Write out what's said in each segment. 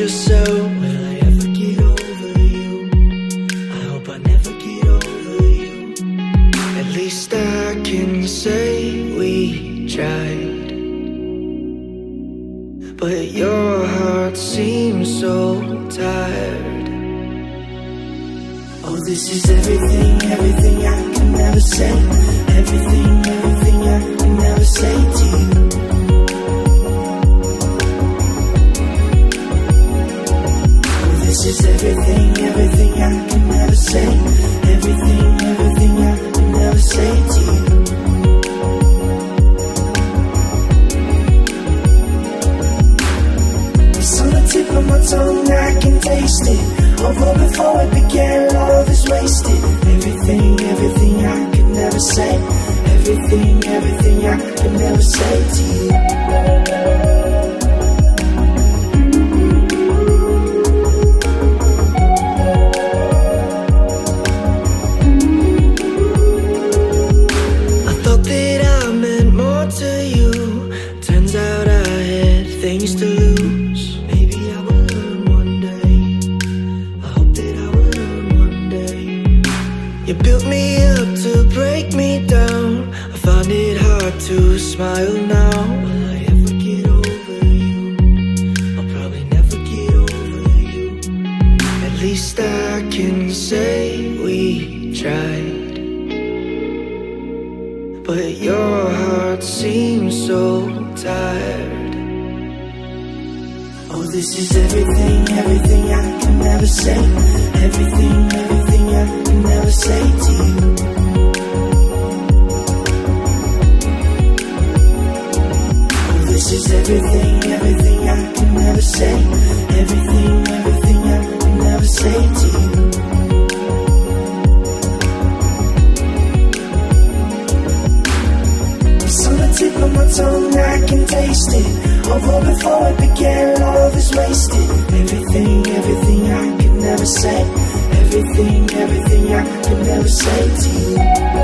yourself. Will I ever get over you? I hope I never get over you. At least I can say we tried, but your heart seems so tired. Oh, this is everything, everything I can never say. Everything, everything I can never say to you. Oh, this is everything, everything I can never say. Everything, everything I can never say to you. It's on the tip of my tongue, I can taste it. Although before it began, love is wasted. Everything, everything I could never say. Everything, everything I could never say to you. I thought that I meant more to you. Turns out I had things to lose. Maybe I will learn one day. I hope that I will learn one day. You built me up to break me down. I find it hard to smile now. Will I ever get over you? I'll probably never get over you. At least I can say we tried, but your heart seems so tired. Oh, this is everything, everything I can never say. Everything, everything I can never say to you. Oh, this is everything, everything I can never say. Everything, everything I can never say to you. It's on the tip of my tongue, I can taste it. Although before it began, love is wasted. Everything, everything I can never say. Everything, everything I can never say to you.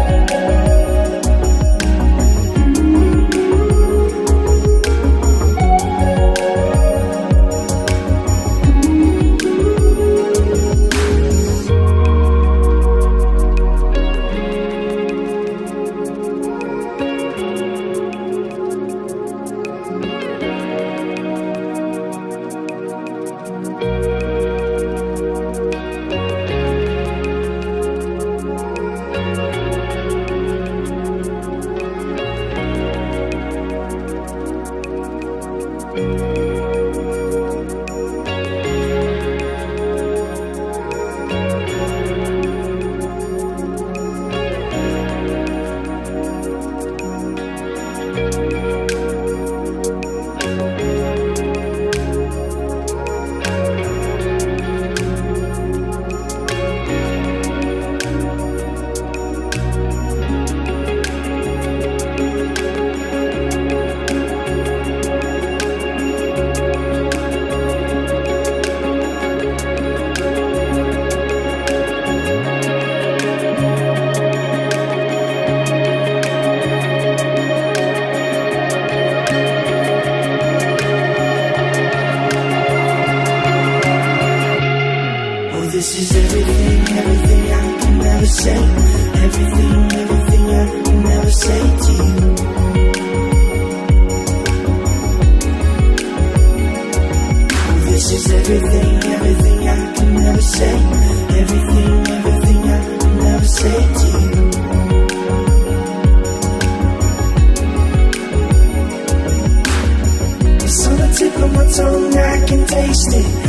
This is everything, everything I can never say. Everything, everything I can never say to you. This is everything, everything I can never say. Everything, everything I can never say to you. It's on the tip of my tongue, I can taste it.